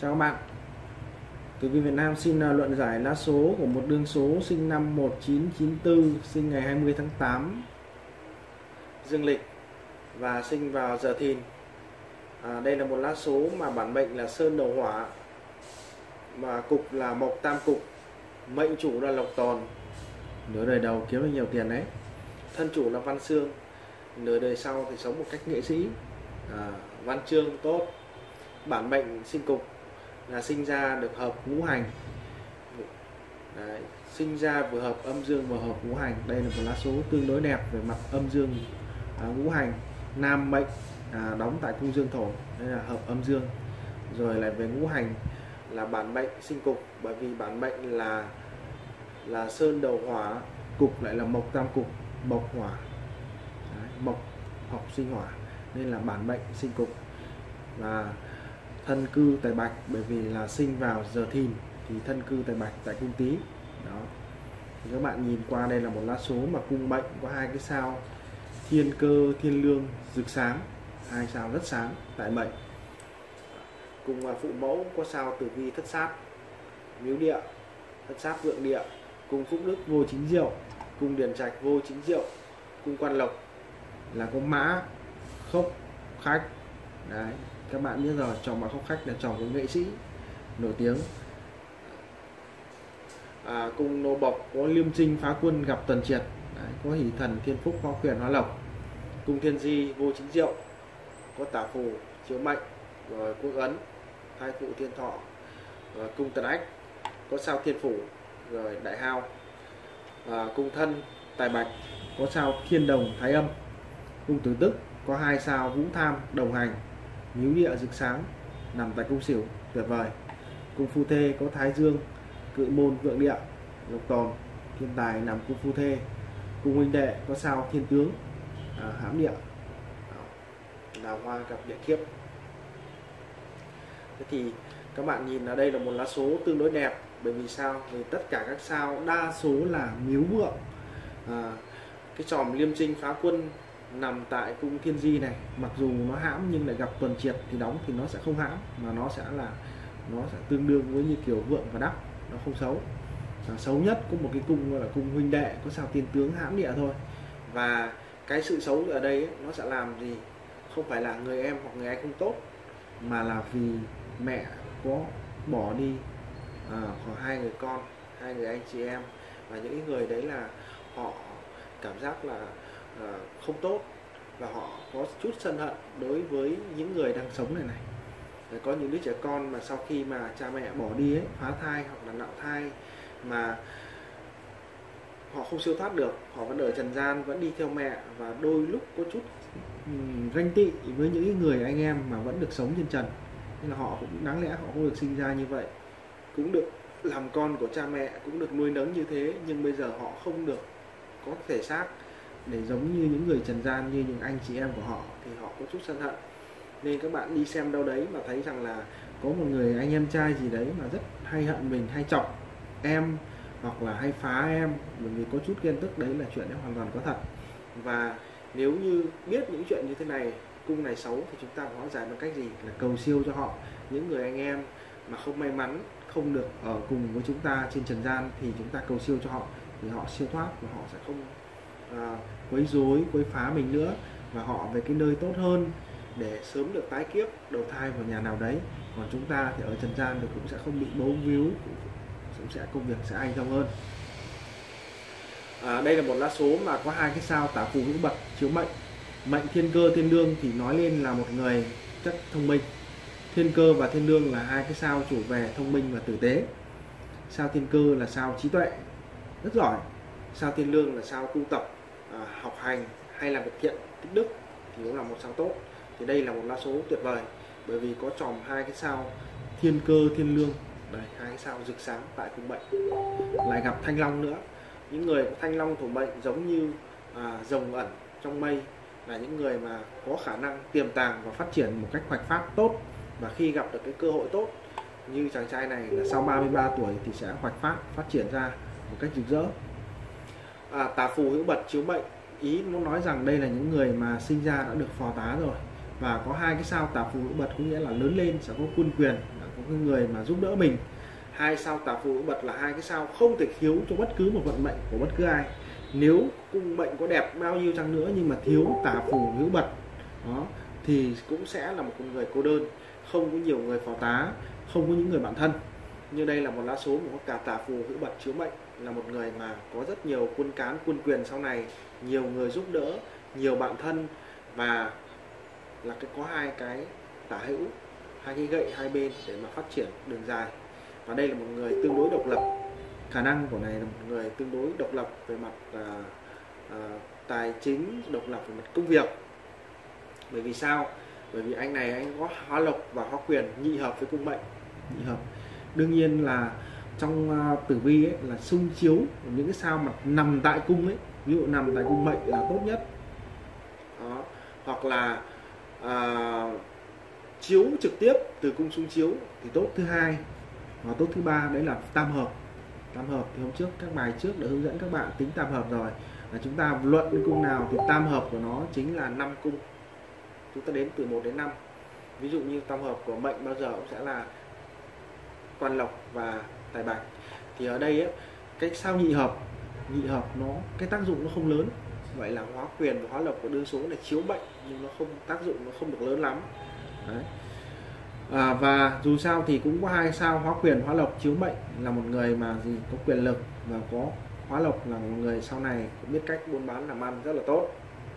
Chào các bạn. Tử vi Việt Nam xin luận giải lá số của một đương số sinh năm 1994, sinh ngày 20 tháng 8 dương lịch và sinh vào giờ Thìn. Đây là một lá số mà bản mệnh là Sơn Đầu Hỏa, mà cục là Mộc Tam Cục, mệnh chủ là Lộc Tồn. Nửa đời đầu kiếm được nhiều tiền đấy. Thân chủ là Văn Xương. Nửa đời sau thì sống một cách nghệ sĩ, văn chương tốt. Bản mệnh sinh cục là sinh ra được hợp ngũ hành. Đấy, sinh ra vừa hợp âm dương vừa hợp ngũ hành. Đây là một lá số tương đối đẹp về mặt âm dương ngũ hành. Nam mệnh đóng tại cung dương thổ, đây là hợp âm dương. Rồi lại về ngũ hành là bản mệnh sinh cục, bởi vì bản mệnh là Sơn Đầu Hỏa, cục lại là Mộc Tam Cục, mộc hỏa. Đấy, mộc học sinh hỏa nên là bản mệnh sinh cục. Và thân cư tại Bạch, bởi vì là sinh vào giờ Thìn thì thân cư tại Bạch tại cung Tý. Đó. Thì các bạn nhìn qua đây là một lá số mà cung mệnh có hai cái sao Thiên Cơ, Thiên Lương rực sáng, hai sao rất sáng tại mệnh. Cùng phụ mẫu có sao Tử Vi Thất Sát, Miếu Địa, Thất Sát Vượng Địa, cung Phúc Đức Vô Chính Diệu, cung Điền Trạch Vô Chính Diệu, cung Quan Lộc là có Mã Khốc Khách. Đấy, các bạn biết rồi, chồng Mã Khốc Khách là chồng của nghệ sĩ nổi tiếng. Cung Nô Bộc có Liêm Trinh Phá Quân gặp Tần Triệt. Đấy, có Hỷ Thần Thiên Phúc Hoa Quyền Hóa Lộc. Cung Thiên Di Vô Chính Diệu có Tả Phù Chiếu Mệnh, rồi Quốc Ấn Thái Phụ Thiên Thọ. Rồi cung Tần Ách có sao Thiên Phủ, rồi Đại Hao. Cung Thân tại Bạch có sao Thiên Đồng Thái Âm. Cung Tử Tức có hai sao Vũ Tham đồng hành, Miếu Địa rực sáng nằm tại cung Sửu, tuyệt vời. Cung Phu Thê có Thái Dương Cự Môn Vượng Địa, Lộc Tồn Thiên Tài nằm cung Phu Thê. Cung Huynh Đệ có sao Thiên Tướng Hãm Địa, Đào Hoa gặp Địa Kiếp. Thế thì các bạn nhìn ở đây là một lá số tương đối đẹp, bởi vì sao? Vì tất cả các sao đa số là miếu vượng. Cái chòm Liêm Trinh Phá Quân nằm tại cung Thiên Di này, mặc dù nó hãm nhưng lại gặp Tuần Triệt thì đóng thì nó sẽ không hãm, mà nó sẽ tương đương với như kiểu Vượng và Đắc, nó không xấu. Xấu nhất có một cái cung gọi là cung Huynh Đệ có sao Thiên Tướng Hãm Địa thôi. Và cái sự xấu ở đây ấy, nó sẽ làm gì? Không phải là người em hoặc người anh không tốt, mà là vì mẹ có bỏ đi khoảng hai người con, hai người anh chị em, và những người đấy là họ cảm giác là không tốt, và họ có chút sân hận đối với những người đang sống này. Có những đứa trẻ con mà sau khi mà cha mẹ bỏ đi ấy, phá thai hoặc là nạo thai, mà họ không siêu thoát được, họ vẫn ở trần gian, vẫn đi theo mẹ, và đôi lúc có chút ganh tị với những người anh em mà vẫn được sống trên trần. Nên là họ cũng đáng lẽ họ không được sinh ra như vậy, cũng được làm con của cha mẹ, cũng được nuôi nấng như thế, nhưng bây giờ họ không được có thể xác để giống như những người trần gian, như những anh chị em của họ, thì họ có chút sân hận. Nên các bạn đi xem đâu đấy mà thấy rằng là có một người anh em trai gì đấy mà rất hay hận mình, hay chọc em hoặc là hay phá em, bởi vì có chút ghen tức, đấy là chuyện đấy hoàn toàn có thật. Và nếu như biết những chuyện như thế này, cung này xấu, thì chúng ta hóa giải bằng cách gì? Là cầu siêu cho họ. Những người anh em mà không may mắn, không được ở cùng với chúng ta trên trần gian, thì chúng ta cầu siêu cho họ, thì họ siêu thoát và họ sẽ không quấy rối, quấy phá mình nữa, và họ về cái nơi tốt hơn để sớm được tái kiếp đầu thai vào nhà nào đấy. Còn chúng ta thì ở trần gian thì cũng sẽ không bị bấu víu, cũng sẽ công việc sẽ anh thông hơn. Đây là một lá số mà có hai cái sao Tả Phù Hữu Bật chiếu mệnh. Mệnh Thiên Cơ Thiên Lương thì nói lên là một người rất thông minh. Thiên Cơ và Thiên Lương là hai cái sao chủ về thông minh và tử tế. Sao Thiên Cơ là sao trí tuệ, rất giỏi. Sao Thiên Lương là sao tu tập, học hành hay làm việc thiện, tích đức, thì cũng là một sao tốt. Thì đây là một lá số tuyệt vời, bởi vì có chòm hai cái sao Thiên Cơ Thiên Lương, đây, hai cái sao rực sáng tại cung mệnh, lại gặp Thanh Long nữa. Những người có Thanh Long thổ mệnh giống như rồng ẩn trong mây, là những người mà có khả năng tiềm tàng và phát triển một cách hoạch phát tốt. Và khi gặp được cái cơ hội tốt như chàng trai này là sau 33 tuổi thì sẽ hoạch phát triển ra một cách rực rỡ. Tả Phù Hữu Bật chiếu mệnh, ý muốn nói rằng đây là những người mà sinh ra đã được phò tá rồi, và có hai cái sao tả phù hữu bật, có nghĩa là lớn lên sẽ có quân quyền, có cái người mà giúp đỡ mình. Hai sao tả phù hữu bật là hai cái sao không thể thiếu cho bất cứ một vận mệnh của bất cứ ai. Nếu cung mệnh có đẹp bao nhiêu chăng nữa nhưng mà thiếu tả phù hữu bật đó thì cũng sẽ là một con người cô đơn, không có nhiều người phò tá, không có những người bạn thân. Như đây là một lá số mà có cả tả phù hữu bật chiếu mệnh, là một người mà có rất nhiều quân cán quân quyền sau này, nhiều người giúp đỡ, nhiều bạn thân, và là có hai cái tả hữu, hai cái gậy hai bên để mà phát triển đường dài. Và đây là một người tương đối độc lập, khả năng của này là một người tương đối độc lập về mặt tài chính, độc lập về mặt công việc. Bởi vì sao? Bởi vì anh này anh có hóa lộc và hóa quyền nhị hợp với cung mệnh, nhị hợp. Đương nhiên là trong tử vi ấy, là xung chiếu những cái sao mà nằm tại cung ấy, ví dụ nằm tại cung mệnh là tốt nhất đó. Hoặc là chiếu trực tiếp từ cung xung chiếu thì tốt thứ hai, và tốt thứ ba đấy là tam hợp. Tam hợp thì hôm trước các bài trước đã hướng dẫn các bạn tính tam hợp rồi, là chúng ta luận cái cung nào thì tam hợp của nó chính là 5 cung, chúng ta đến từ 1 đến 5. Ví dụ như tam hợp của mệnh bao giờ cũng sẽ là quan lộc và tài bạch. Thì ở đây ấy, cái sao nhị hợp nó cái tác dụng nó không lớn. Vậy là hóa quyền và hóa lộc của đương số này chiếu mệnh nhưng nó không tác dụng, nó không được lớn lắm. Đấy. Và dù sao thì cũng có hai sao hóa quyền hóa lộc chiếu mệnh, là một người mà có quyền lực, và có hóa lộc là một người sau này cũng biết cách buôn bán làm ăn rất là tốt.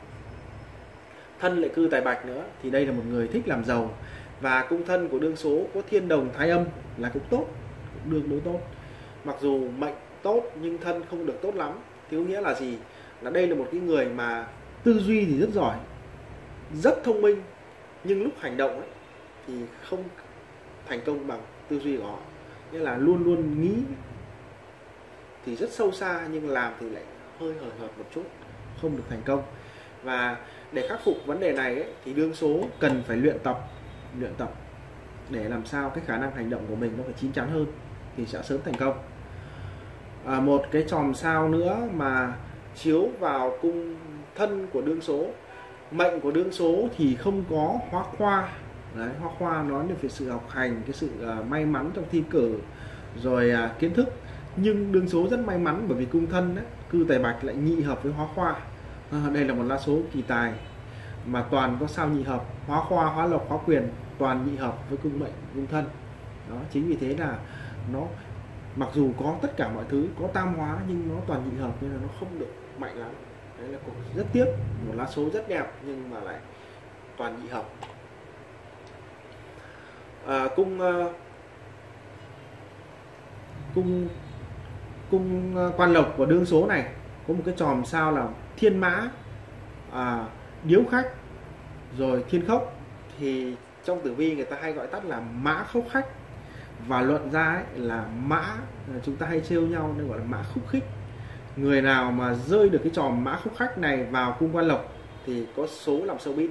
Thân lại cư tài bạch nữa thì đây là một người thích làm giàu. Và cung thân của đương số có thiên đồng thái âm là cũng tốt, cũng đương đối tốt. Mặc dù mệnh tốt nhưng thân không được tốt lắm. Thiếu nghĩa là gì? Là đây là một cái người mà tư duy thì rất giỏi, rất thông minh, nhưng lúc hành động ấy thì không thành công bằng tư duy của họ. Nghĩa là luôn luôn nghĩ thì rất sâu xa nhưng làm thì lại hơi hời hợt một chút, không được thành công. Và để khắc phục vấn đề này ấy, thì đương số cần phải luyện tập để làm sao cái khả năng hành động của mình nó phải chín chắn hơn thì sẽ sớm thành công. Một cái chòm sao nữa mà chiếu vào cung thân của đương số, mệnh của đương số thì không có hóa khoa. Đấy, hóa khoa nói về sự học hành, cái sự may mắn trong thi cử, rồi kiến thức. Nhưng đương số rất may mắn bởi vì cung thân ấy, cư tài bạch lại nhị hợp với hóa khoa. Đây là một lá số kỳ tài mà toàn có sao nhị hợp, hóa khoa, hóa lộc, hóa quyền toàn nhị hợp với cung mệnh, cung thân. Đó, chính vì thế là nó mặc dù có tất cả mọi thứ, có tam hóa nhưng nó toàn nhị hợp nên là nó không được mạnh lắm. Đấy là rất tiếc, một lá số rất đẹp nhưng mà lại toàn nhị hợp. Cung quan lộc của đương số này có một cái chòm sao là thiên mã, điếu khách, rồi thiên khốc. Thì trong tử vi người ta hay gọi tắt là mã khốc khách, và luận ra ấy là mã, chúng ta hay trêu nhau nên gọi là mã khúc khích. Người nào mà rơi được cái chòm mã khúc khách này vào cung quan lộc thì có số làm showbiz,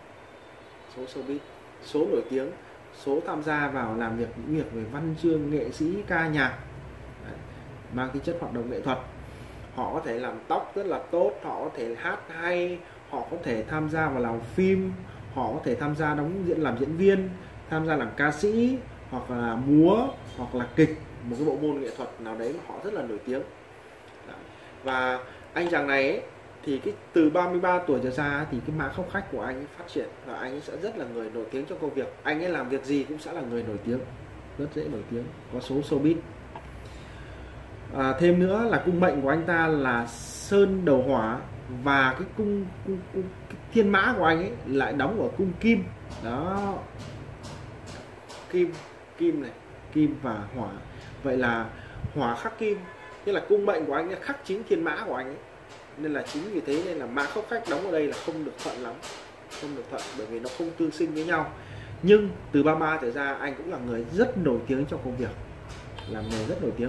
số nổi tiếng, số tham gia vào làm việc những việc về văn chương, nghệ sĩ, ca nhạc. Đấy, mang tính chất hoạt động nghệ thuật. Họ có thể làm tóc rất là tốt, họ có thể hát hay, họ có thể tham gia vào làm phim, họ có thể tham gia làm diễn viên, tham gia làm ca sĩ, hoặc là múa, hoặc là kịch, một cái bộ môn nghệ thuật nào đấy mà họ rất là nổi tiếng. Đấy. Và anh chàng này ấy, thì từ 33 tuổi trở ra thì cái mã khốc khách của anh ấy phát triển, và anh ấy sẽ rất là người nổi tiếng trong công việc. Anh ấy làm việc gì cũng sẽ là người nổi tiếng, rất dễ nổi tiếng, có số showbiz. Thêm nữa là cung mệnh của anh ta là sơn đầu hỏa, và cái cung cái thiên mã của anh ấy lại đóng ở cung kim. Đó, kim này, kim và hỏa. Vậy là hỏa khắc kim, tức là cung mệnh của anh ấy khắc chính thiên mã của anh ấy. Nên là chính vì thế nên là mã khốc khách đóng ở đây là không được thuận lắm, không được thuận, bởi vì nó không tương sinh với nhau. Nhưng từ 33 trở ra anh cũng là người rất nổi tiếng trong công việc, làm nghề rất nổi tiếng.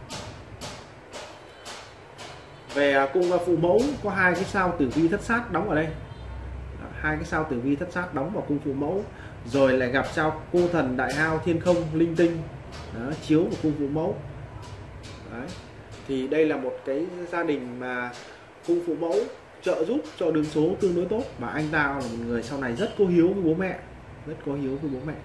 Về cung phụ mẫu có hai cái sao tử vi thất sát đóng ở đây. Hai cái sao tử vi thất sát đóng vào cung phụ mẫu, rồi lại gặp sao cô thần đại hao, thiên không, linh tinh. Đó, chiếu vào cung phụ mẫu. Đấy. Thì đây là một cái gia đình mà cung phụ mẫu trợ giúp cho đường số tương đối tốt, và anh ta là một người sau này rất có hiếu với bố mẹ, rất có hiếu với bố mẹ.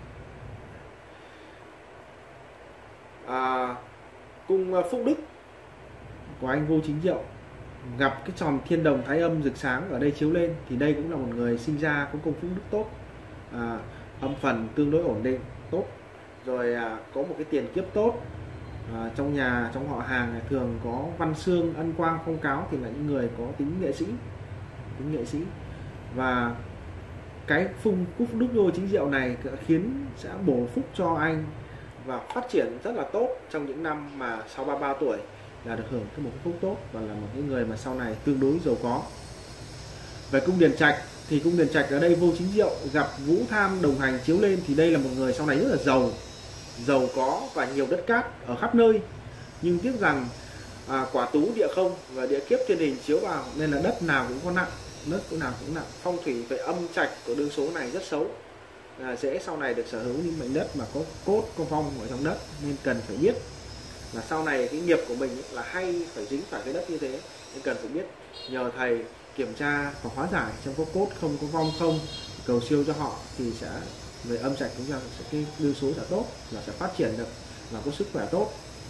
Cung Phúc Đức của anh Vô Chính Diệu gặp cái chòm thiên đồng thái âm rực sáng ở đây chiếu lên, thì đây cũng là một người sinh ra có cung phúc đức tốt, âm phần tương đối ổn định tốt, rồi có một cái tiền kiếp tốt. Trong nhà, trong họ hàng này thường có văn xương, ân quang, phong cáo, thì là những người có tính nghệ sĩ. Và cái Cung Phúc Đức Vô Chính Diệu này khiến sẽ bổ phúc cho anh và phát triển rất là tốt trong những năm mà sau 33 tuổi, là được hưởng một cái phúc tốt và là một cái người mà sau này tương đối giàu có. Về cung Điền Trạch thì cung Điền Trạch ở đây Vô Chính Diệu gặp Vũ Tham đồng hành chiếu lên, thì đây là một người sau này rất là giàu có và nhiều đất cát ở khắp nơi, nhưng tiếc rằng quả tú địa không và địa kiếp thiên hình chiếu vào nên là đất nào cũng có nặng, phong thủy về âm trạch của đương số này rất xấu, dễ sau này được sở hữu những mảnh đất mà có cốt, có vong ở trong đất, nên cần phải biết là sau này cái nghiệp của mình là hay phải dính phải cái đất như thế, nên cần phải biết nhờ thầy kiểm tra và hóa giải xem có cốt không, có vong không, cầu siêu cho họ, thì sẽ về âm trạch chúng ta sẽ cái đương số sẽ tốt, là sẽ phát triển được và có sức khỏe tốt.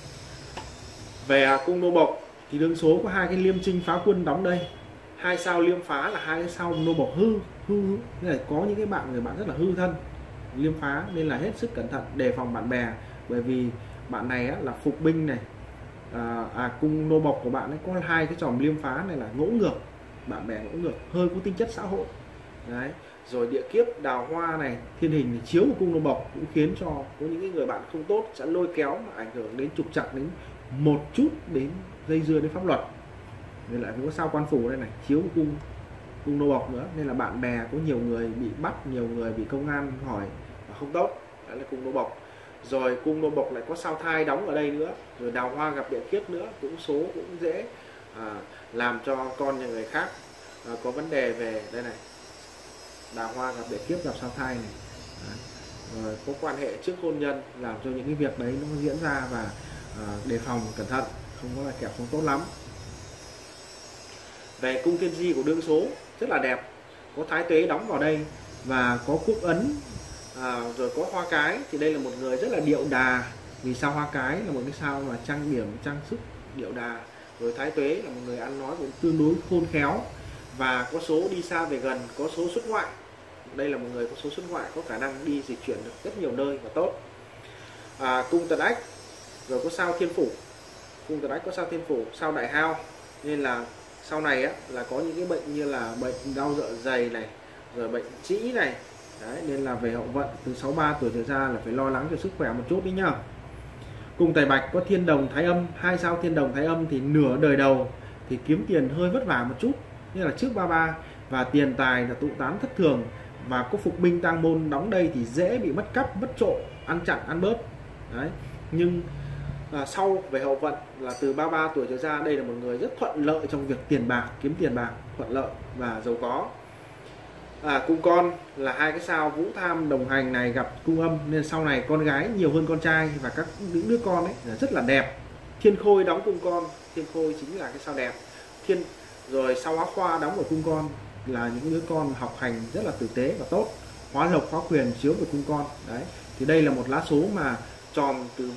Về cung Nô Bộc thì đương số có hai cái liêm trinh phá quân đóng đây, hai sao liêm phá là hai cái sao Nô Bộc hư, nên là có những cái người bạn rất là hư thân liêm phá, nên là hết sức cẩn thận đề phòng bạn bè, bởi vì bạn này là phục binh này, cung Nô Bộc của bạn ấy có hai cái chòm liêm phá này là ngỗ ngược, bạn bè ngỗ ngược, hơi có tính chất xã hội đấy. Rồi địa kiếp đào hoa này thiên hình thì chiếu của cung Nô Bộc cũng khiến cho có những cái người bạn không tốt sẽ lôi kéo mà ảnh hưởng đến trục trặc, đến một chút đến dây dưa đến pháp luật. Nên lại có sao Quan Phủ đây này chiếu của cung Nô Bộc nữa, nên là bạn bè có nhiều người bị bắt, nhiều người bị công an hỏi và không tốt, đó là cung Nô Bộc. Rồi cung Nô Bộc lại có sao Thai đóng ở đây nữa, rồi đào hoa gặp địa kiếp nữa, cũng số cũng dễ làm cho con nhà người khác có vấn đề về đây này, đào hoa gặp địa kiếp gặp sao Thai này. Rồi có quan hệ trước hôn nhân làm cho những cái việc đấy nó diễn ra, và đề phòng cẩn thận, không có là kẻ không tốt lắm. Về cung Thiên Di của đương số rất là đẹp, có Thái Tuế đóng vào đây và có Quốc Ấn, rồi có Hoa Cái, thì đây là một người rất là điệu đà, vì sao Hoa Cái là một cái sao mà trang điểm trang sức điệu đà, rồi Thái Tuế là một người ăn nói cũng tương đối khôn khéo và có số đi xa về gần, có số xuất ngoại, đây là một người có số xuất ngoại, có khả năng đi dịch chuyển được rất nhiều nơi và tốt. Cung Tần Ách rồi có sao Thiên Phủ, cung Tần Ách có sao Thiên Phủ, sao Đại Hao, nên là sau này là có những cái bệnh như là bệnh đau dạ dày này, rồi bệnh trĩ này đấy, nên là về hậu vận từ 63 tuổi trở ra là phải lo lắng cho sức khỏe một chút đấy nhá. Cung Tài Bạch có Thiên Đồng Thái Âm, hai sao Thiên Đồng Thái Âm thì nửa đời đầu thì kiếm tiền hơi vất vả một chút, như là trước 33, và tiền tài là tụ tán thất thường, và có phục binh tang môn đóng đây thì dễ bị mất cắp, mất trộm, ăn chặn, ăn bớt đấy. Nhưng sau về hậu vận là từ 33 tuổi trở ra, đây là một người rất thuận lợi trong việc tiền bạc, kiếm tiền bạc thuận lợi và giàu có. Cung Con là hai cái sao Vũ Tham đồng hành này gặp cung âm, nên sau này con gái nhiều hơn con trai, và các những đứa con ấy là rất là đẹp. Thiên Khôi đóng cung Con, Thiên Khôi chính là cái sao đẹp. Rồi sao Hóa Khoa đóng ở cung Con là những đứa con học hành rất là tử tế và tốt. Hóa Lộc, Hóa Quyền chiếu về cung Con đấy. Thì đây là một lá số mà tròm tử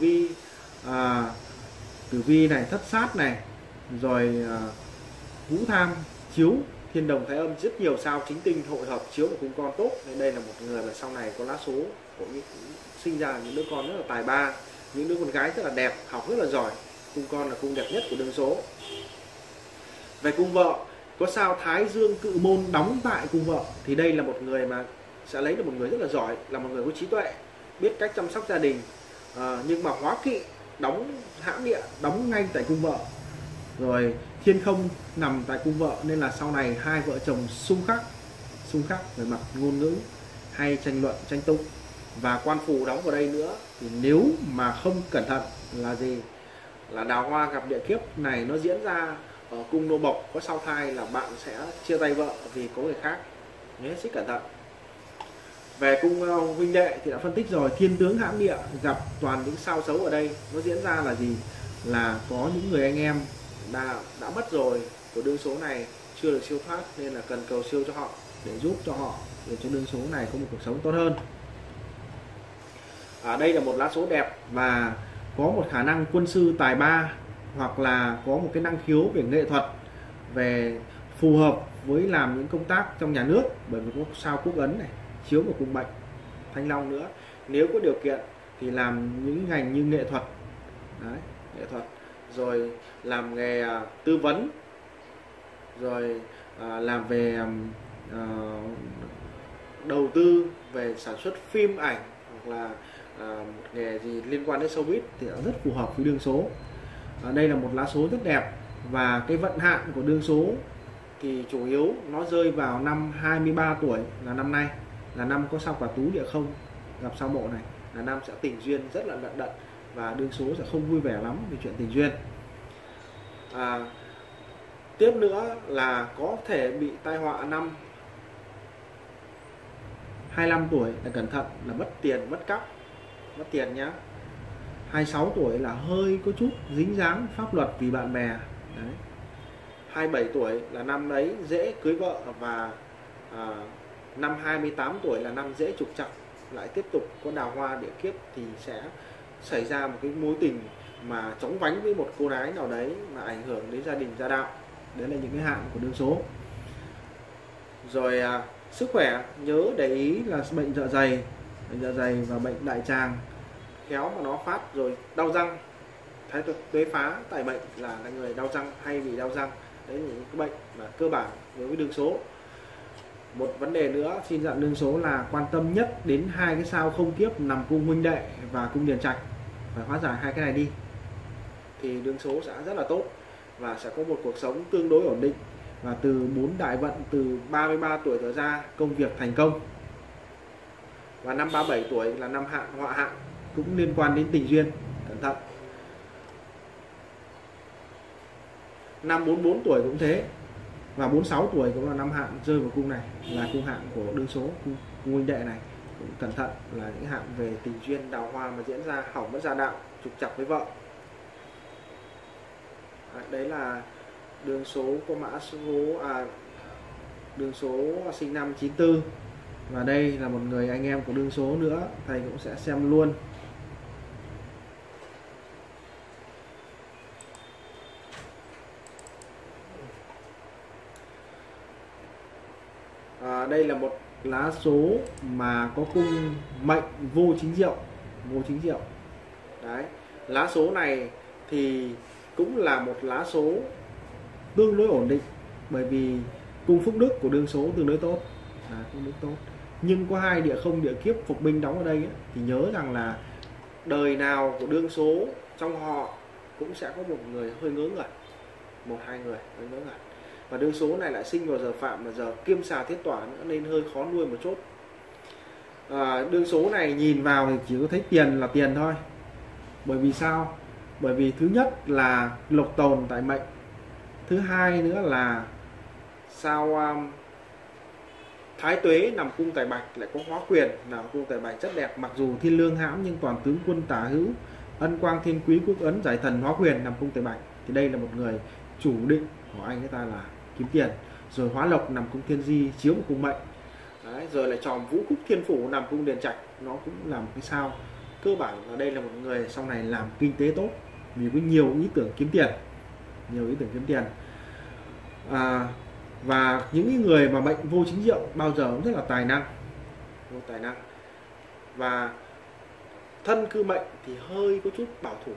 vi này, thất sát này, rồi Vũ Tham chiếu Thiên Đồng Thái Âm, rất nhiều sao chính tinh hội hợp chiếu vào cung Con tốt, nên đây là một người mà sau này có lá số của sinh ra những đứa con rất là tài ba, những đứa con gái rất là đẹp, học rất là giỏi. Cung Con là cung đẹp nhất của đương số. Về cung vợ có sao Thái Dương Cự Môn đóng tại cung vợ, thì đây là một người mà sẽ lấy được một người rất là giỏi, là một người có trí tuệ, biết cách chăm sóc gia đình, nhưng mà Hóa Kỵ đóng hãm địa, đóng ngay tại cung vợ. Rồi Thiên Không nằm tại cung vợ, nên là sau này hai vợ chồng xung khắc về mặt ngôn ngữ, hay tranh luận, tranh tụng. Và Quan Phù đóng vào đây nữa, thì nếu mà không cẩn thận là gì, là đào hoa gặp địa kiếp này nó diễn ra ở cung Nô Bộc có sao Thai, là bạn sẽ chia tay vợ vì có người khác, nhớ hết sức cẩn thận. Về cung huynh đệ thì đã phân tích rồi, Thiên Tướng hãm địa gặp toàn những sao xấu ở đây, nó diễn ra là gì, là có những người anh em đã mất rồi của đương số này, chưa được siêu thoát, nên là cần cầu siêu cho họ để giúp cho họ, để cho đương số này có một cuộc sống tốt hơn. Đây là một lá số đẹp và có một khả năng quân sư tài ba, hoặc là có một cái năng khiếu về nghệ thuật, về phù hợp với làm những công tác trong nhà nước, bởi vì có sao Quốc Ấn này chiếu vào cung mệnh Thanh Long nữa. Nếu có điều kiện thì làm những ngành như nghệ thuật, đấy, nghệ thuật, rồi làm nghề tư vấn, rồi làm về đầu tư về sản xuất phim ảnh, hoặc là một nghề gì liên quan đến showbiz thì rất phù hợp với đương số. Đây là một lá số rất đẹp, và cái vận hạn của đương số thì chủ yếu nó rơi vào năm 23 tuổi, là năm nay, là năm có sao Quả Tú Địa Không gặp sao Mộ này, là năm sẽ tình duyên rất là lận đận, và đương số sẽ không vui vẻ lắm về chuyện tình duyên. Tiếp nữa là có thể bị tai họa năm 25 tuổi, là cẩn thận, là mất tiền mất cắp, mất tiền nhá. 26 tuổi là hơi có chút dính dáng pháp luật vì bạn bè. Đấy. 27 tuổi là năm đấy dễ cưới vợ, và năm 28 tuổi là năm dễ trục trặc, lại tiếp tục có đào hoa địa kiếp thì sẽ xảy ra một cái mối tình mà chóng vánh với một cô gái nào đấy mà ảnh hưởng đến gia đình gia đạo. Đấy là những cái hạn của đương số. Rồi sức khỏe nhớ để ý là bệnh dạ dày và bệnh đại tràng, khéo mà nó phát rồi đau răng, thái tuế phá tại bệnh là người đau răng, hay bị đau răng. Đấy là những cái bệnh mà cơ bản đối với đương số. Một vấn đề nữa xin dặn đương số là quan tâm nhất đến hai cái sao không kiếp nằm cung huynh đệ và cung điền trạch, phải hóa giải hai cái này đi thì đương số sẽ rất là tốt, và sẽ có một cuộc sống tương đối ổn định, và từ 4 đại vận từ 33 tuổi trở ra công việc thành công. Và năm 37 tuổi là năm hạn họa hạn, cũng liên quan đến tình duyên, cẩn thận. Năm 44 tuổi cũng thế, và 46 tuổi cũng là năm hạn rơi vào cung này, là cung hạn của đương số, cung huynh đệ này, cũng cẩn thận, là những hạn về tình duyên đào hoa mà diễn ra hỏng mất gia đạo, trục trặc với vợ. Đấy là đương số có mã số đương số sinh năm 94. Và đây là một người anh em của đương số nữa, thầy cũng sẽ xem luôn. Đây là một lá số mà có cung mệnh vô chính diệu. Đấy, lá số này thì cũng là một lá số tương đối ổn định, bởi vì cung phúc đức của đương số tương đối tốt, cung đức tốt. Nhưng có hai địa không địa kiếp phục binh đóng ở đây ấy, thì nhớ rằng là đời nào của đương số trong họ cũng sẽ có một người hơi ngớ ngẩn, một hai người hơi ngớ ngẩn. Và đương số này lại sinh vào giờ phạm, là giờ kiêm xà thiết tỏa nữa, nên hơi khó nuôi một chút. Đương số này nhìn vào thì chỉ có thấy tiền là tiền thôi. Bởi vì sao? Bởi vì thứ nhất là lộc tồn tại mệnh, thứ hai nữa là sao thái tuế nằm cung tài bạch, lại có hóa quyền nằm cung tài bạch rất đẹp. Mặc dù thiên lương hãm nhưng toàn tướng quân tả hữu, ân quang thiên quý quốc ấn giải thần hóa quyền nằm cung tài bạch, thì đây là một người chủ định của anh ấy ta là kiếm tiền. Rồi hóa lộc nằm cung thiên di chiếu một cung mệnh. Đấy, rồi lại tròm vũ khúc thiên phủ nằm cung điền trạch, nó cũng là một cái sao cơ bản là đây là một người sau này làm kinh tế tốt, vì có nhiều ý tưởng kiếm tiền, và những người mà mệnh vô chính diệu bao giờ cũng rất là tài năng, và thân cư mệnh thì hơi có chút bảo thủ,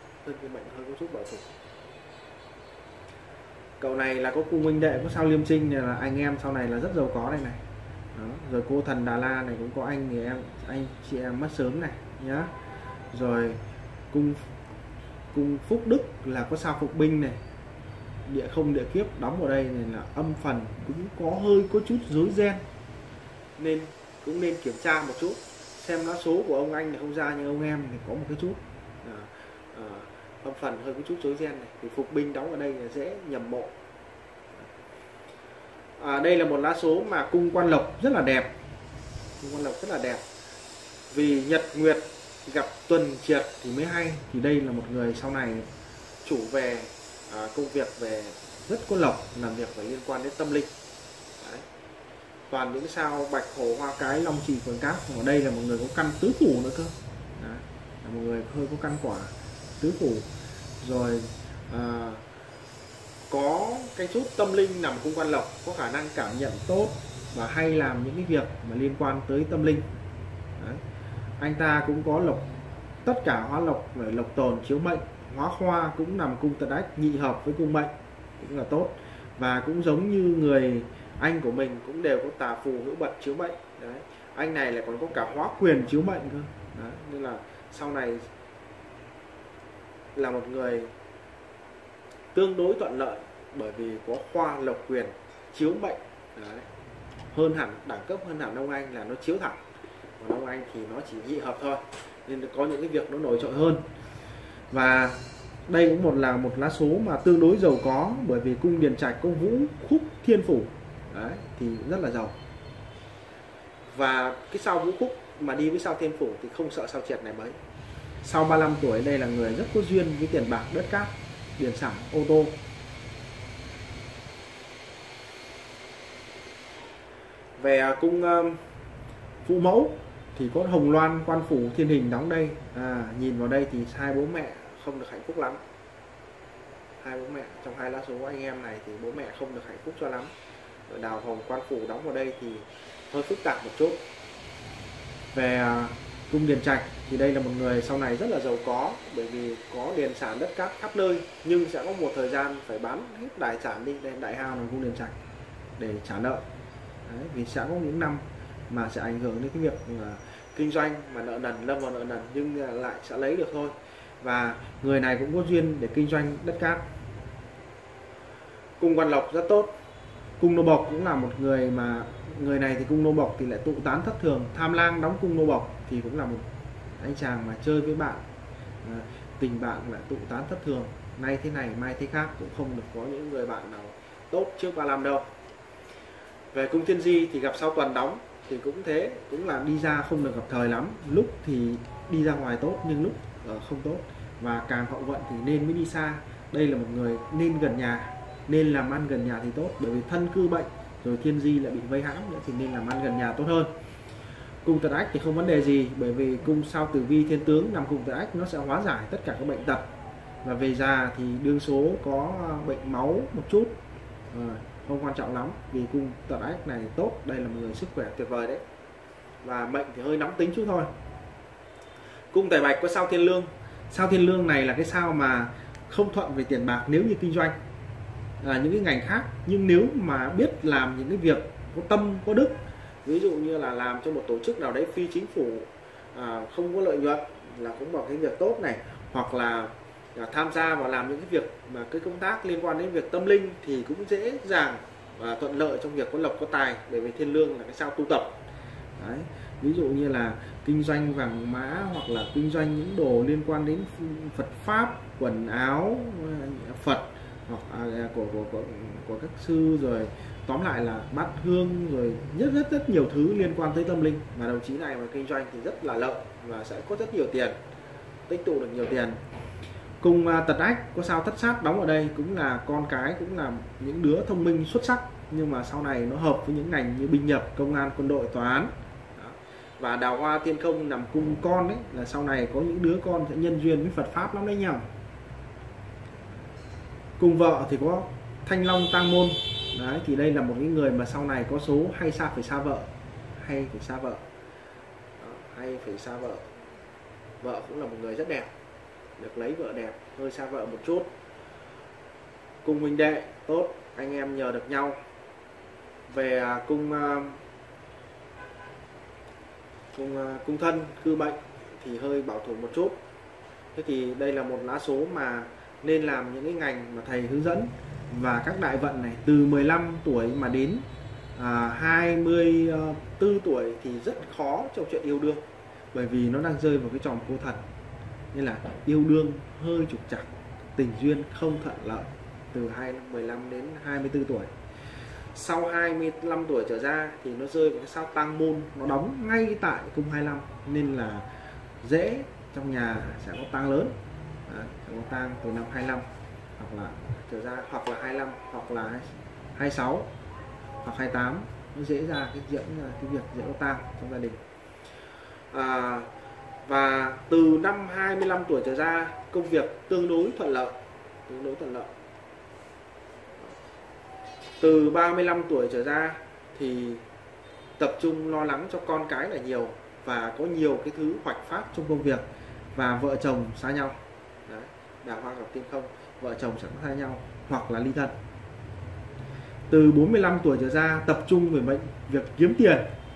Cậu này là có cung huynh đệ có sao Liêm Trinh, này là anh em sau này là rất giàu có đây này. Đó. Rồi cô thần Đà La này cũng có anh chị em mất sớm này nhá. Rồi cung phúc đức là có sao phục binh này, địa không địa kiếp đóng ở đây này, là âm phần cũng có chút rối ren, nên cũng nên kiểm tra một chút xem lá số của ông anh này không ra, nhưng ông em thì có một cái chút âm phần hơi có chút rối ren này, thì phục binh đóng ở đây là dễ nhầm mộ. Đây là một lá số mà cung quan lộc rất là đẹp, vì nhật nguyệt gặp tuần triệt thì mới hay. Thì đây là một người sau này chủ về công việc về rất có lộc, làm việc phải liên quan đến tâm linh. Đấy. Toàn những sao bạch hổ hoa cái long trì quần cát. Ở đây là một người có căn tứ phủ nữa cơ. Đấy. Là một người hơi có căn quả tứ phủ rồi, có cái chút tâm linh nằm cung quan lộc, có khả năng cảm nhận tốt và hay làm những cái việc mà liên quan tới tâm linh. Đấy. Anh ta cũng có lộc, tất cả hóa lộc về lộc tồn chiếu mệnh, hóa khoa cũng nằm cung Tật Ách nhị hợp với cung mệnh cũng là tốt, và cũng giống như người anh của mình cũng đều có tà phù hữu bật chiếu mệnh. Đấy. Anh này lại còn có cả hóa quyền chiếu mệnh cơ. Đấy. Nên là sau này là một người tương đối thuận lợi bởi vì có khoa lộc quyền chiếu mệnh. Đấy. Hơn hẳn, đẳng cấp hơn hẳn ông anh là nó chiếu thẳng, còn ông anh thì nó chỉ nhị hợp thôi, nên có những cái việc nó nổi trội hơn. Và đây cũng là một lá số mà tương đối giàu có, bởi vì cung Điền Trạch có Vũ Khúc Thiên Phủ. Đấy, thì rất là giàu. Và cái sao Vũ Khúc mà đi với sao Thiên Phủ thì không sợ sao triệt này mấy. Sau 35 tuổi đây là người rất có duyên với tiền bạc, đất cát, điển sản, ô tô. Về cung Phụ Mẫu thì có Hồng Loan Quan Phủ Thiên Hình đóng đây. Nhìn vào đây thì hai bố mẹ không được hạnh phúc lắm. Hai bố mẹ trong hai lá số anh em này thì bố mẹ không được hạnh phúc cho lắm. Đào Hồng Quan Phủ đóng vào đây thì hơi phức tạp một chút. Về cung Điền Trạch thì đây là một người sau này rất là giàu có, bởi vì có điền sản đất cát khắp nơi, nhưng sẽ có một thời gian phải bán hết tài sản đi, đây đại hao là cung Điền Trạch để trả nợ. Đấy, vì sẽ có những năm mà sẽ ảnh hưởng đến cái việc kinh doanh mà nợ nần, lâm vào nợ nần nhưng lại sẽ lấy được thôi. Và người này cũng có duyên để kinh doanh đất cát. Cung Quan Lộc rất tốt. Cung Nô Bộc cũng là một người mà người này thì cung Nô Bộc thì lại tụ tán thất thường. Tham Lang đóng cung Nô Bộc thì cũng là một anh chàng mà chơi với bạn, tình bạn lại tụ tán thất thường, nay thế này mai thế khác, cũng không được có những người bạn nào tốt trước 35 đâu. Về cung Thiên Di thì gặp sao Tuần đóng thì cũng thế, cũng là đi ra không được gặp thời lắm, lúc thì đi ra ngoài tốt nhưng lúc không tốt, và càng hậu vận thì nên mới đi xa. Đây là một người nên gần nhà, nên làm ăn gần nhà thì tốt, bởi vì thân cư bệnh rồi Thiên Di lại bị vây hãm nữa thì nên làm ăn gần nhà tốt hơn. Cung Tật Ách thì không vấn đề gì, bởi vì cung sao Tử Vi Thiên Tướng nằm cung Tật Ách nó sẽ hóa giải tất cả các bệnh tật, và về già thì đương số có bệnh máu một chút, không quan trọng lắm, vì cung Tật Ách này tốt, đây là một người sức khỏe tuyệt vời đấy, và mệnh thì hơi nóng tính chút thôi. Cung Tài Bạch có sao Thiên Lương. Sao Thiên Lương này là cái sao mà không thuận về tiền bạc nếu như kinh doanh những cái ngành khác, nhưng nếu mà biết làm những cái việc có tâm có đức, ví dụ như là làm cho một tổ chức nào đấy phi chính phủ không có lợi nhuận là cũng một cái việc tốt này, hoặc là tham gia vào làm những cái việc mà cái công tác liên quan đến việc tâm linh thì cũng dễ dàng và thuận lợi trong việc có lộc có tài, bởi vì Thiên Lương là cái sao tu tập. Đấy. Ví dụ như là kinh doanh vàng mã, hoặc là kinh doanh những đồ liên quan đến Phật pháp, quần áo Phật, hoặc của các sư, rồi tóm lại là bát hương, rồi rất nhiều thứ liên quan tới tâm linh, mà đồng chí này mà kinh doanh thì rất là lợi và sẽ có rất nhiều tiền, tích tụ được nhiều tiền. Cung Tật Ách có sao Thất Sát đóng ở đây, cũng là con cái, cũng là những đứa thông minh xuất sắc, nhưng mà sau này nó hợp với những ngành như binh nhập, công an, quân đội, tòa án. Đó. Và Đào Hoa Thiên Không nằm cung con đấy, là sau này có những đứa con sẽ nhân duyên với Phật pháp lắm đấy nhau. Cung vợ thì có Thanh Long Tang Môn. Đấy, thì đây là một cái người mà sau này có số hay phải xa vợ, hay phải xa vợ. Đó, hay phải xa vợ. Vợ cũng là một người rất đẹp, được lấy vợ đẹp, hơi xa vợ một chút. Cung huynh đệ tốt, anh em nhờ được nhau. Về cung thân cư bệnh thì hơi bảo thủ một chút. Thế thì đây là một lá số mà nên làm những cái ngành mà thầy hướng dẫn. Và các đại vận này từ 15 tuổi mà đến 24 tuổi thì rất khó trong chuyện yêu đương, bởi vì nó đang rơi vào cái tròm cô thần, nên là yêu đương hơi trục trặc, tình duyên không thuận lợi từ 15 đến 24 tuổi. Sau 25 tuổi trở ra thì nó rơi vào cái sao Tang Môn, nó đóng ngay tại cung 25, nên là dễ trong nhà sẽ có tang lớn. Sẽ có tang từ năm 25. hoặc là trở ra, hoặc là 25, hoặc là 26 hoặc 28, nó dễ ra cái việc diễn ra tang trong gia đình. Và từ năm 25 tuổi trở ra, công việc tương đối thuận lợi. Từ 35 tuổi trở ra thì tập trung lo lắng cho con cái là nhiều, và có nhiều cái thứ hoạch phát trong công việc, và vợ chồng xa nhau. Đấy, đào hoa gặp tiên không, vợ chồng sẽ xa nhau hoặc là ly thân. Từ 45 tuổi trở ra tập trung về việc kiếm tiền,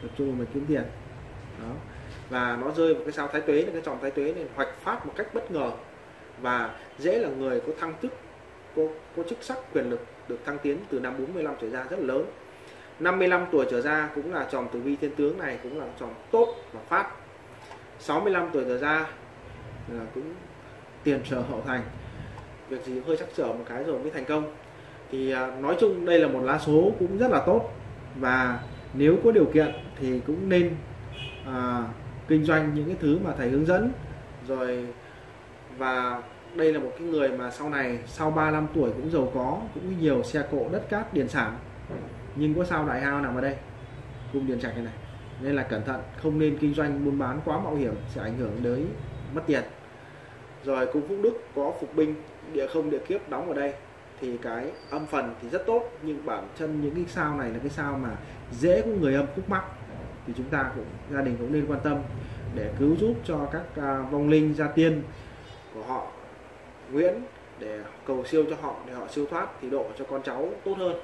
Đó. Và nó rơi vào cái sao thái tuế, cái chòm thái tuế này hoạch phát một cách bất ngờ, và dễ là người có thăng chức, có chức sắc quyền lực được thăng tiến từ năm 45 trở ra rất là lớn. 55 tuổi trở ra cũng là chòm tử vi thiên tướng này, cũng là chòm tốt và phát. 65 tuổi trở ra là cũng tiền sở hậu thành, việc gì hơi trắc trở một cái rồi mới thành công. Thì nói chung đây là một lá số cũng rất là tốt, và nếu có điều kiện thì cũng nên kinh doanh những cái thứ mà thầy hướng dẫn rồi. Và đây là một cái người mà sau này, sau 35 tuổi cũng giàu có, cũng có nhiều xe cộ, đất cát, điền sản. Nhưng có sao đại hao nằm ở đây, cung điền trạch này, nên là cẩn thận, không nên kinh doanh buôn bán quá mạo hiểm, sẽ ảnh hưởng đến mất tiền. Rồi cung phúc đức có phục binh, địa không địa kiếp đóng ở đây, thì cái âm phần thì rất tốt, nhưng bản chân những cái sao này là cái sao mà dễ có người âm khúc mắc, thì chúng ta gia đình cũng nên quan tâm để cứu giúp cho các vong linh gia tiên của họ Nguyễn, để cầu siêu cho họ, để họ siêu thoát, thì độ cho con cháu tốt hơn.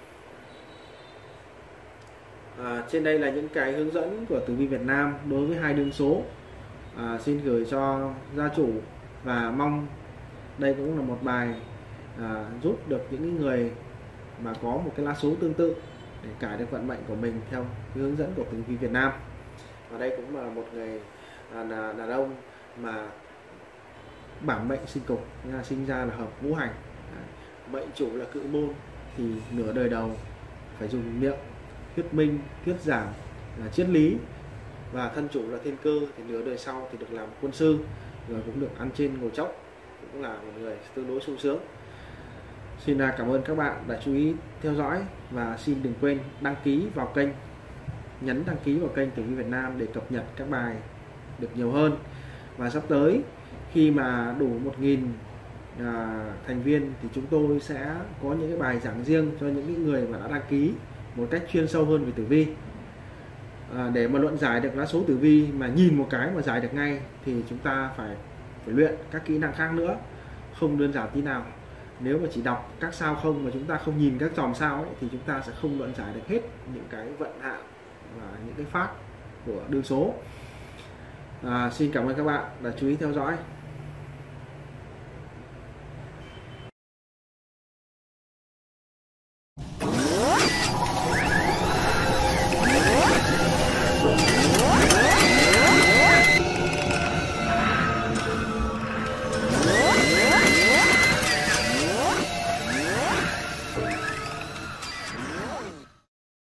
Trên đây là những cái hướng dẫn của tử vi Việt Nam đối với hai đương số. Xin gửi cho gia chủ, và mong đây cũng là một bài giúp được những người mà có một cái lá số tương tự để cải được vận mệnh của mình theo cái hướng dẫn của tử vi Việt Nam. Và đây cũng là một người đàn ông mà bản mệnh sinh cục, sinh ra là hợp ngũ hành, mệnh chủ là Cự Môn, thì nửa đời đầu phải dùng miệng thuyết minh, thuyết giảng, triết lý, và thân chủ là Thiên Cơ, thì nửa đời sau thì được làm quân sư, rồi cũng được ăn trên ngồi chốc, cũng là một người tương đối sung sướng. Xin cảm ơn các bạn đã chú ý theo dõi, và xin đừng quên đăng ký vào kênh, nhấn đăng ký vào kênh tử vi Việt Nam để cập nhật các bài được nhiều hơn. Và sắp tới khi mà đủ 1.000 thành viên thì chúng tôi sẽ có những cái bài giảng riêng cho những người mà đã đăng ký một cách chuyên sâu hơn về tử vi. Để mà luận giải được lá số tử vi mà nhìn một cái mà giải được ngay thì chúng ta phải luyện các kỹ năng khác nữa, không đơn giản tí nào. Nếu mà chỉ đọc các sao không mà chúng ta không nhìn các chòm sao ấy, thì chúng ta sẽ không luận giải được hết những cái vận hạn và những cái phát của đương số. Xin cảm ơn các bạn đã chú ý theo dõi.